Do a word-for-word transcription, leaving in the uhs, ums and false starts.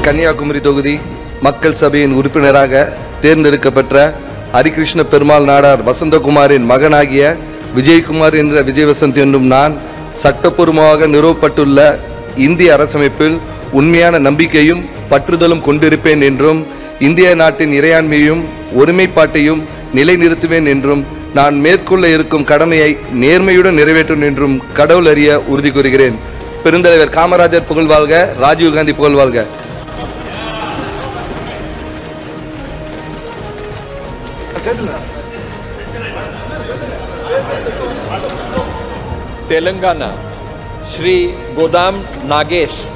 கன்னியாகுமரி தொகுதி மக்கள் சபையின் உறுப்பினராக தேர்ந்தெடுக்கப்பட்ட ஹரிகிருஷ்ண பெருமாள் நாடார் வசந்தகுமாரின் மகனாகிய விஜயகுமார் என்ற விஜயவசந்த் என்னும் நான் சட்டப்பூர்வமாக நிறுவப்பட்டுள்ள இந்திய அரசமைப்பில் உண்மையான நம்பிக்கையும் பற்றுதலும் கொண்டிருப்பேன் என்றும் இந்திய நாட்டின் இறையாண்மையும் ஒருமைப்பாட்டையும் நிலைநிறுத்துவேன் என்றும் நான் மேற்கொள்ள இருக்கும் கடமையை நேர்மையுடன் நிறைவேற்றும் என்றும் கடவுள் அறிய உறுதி கூறுகிறேன். பெருந்தலைவர் காமராஜர் புகழ்வாழ்க, ராஜீவ்காந்தி புகழ்வாழ்க. तेलंगाना श्री गोदाम नागेश.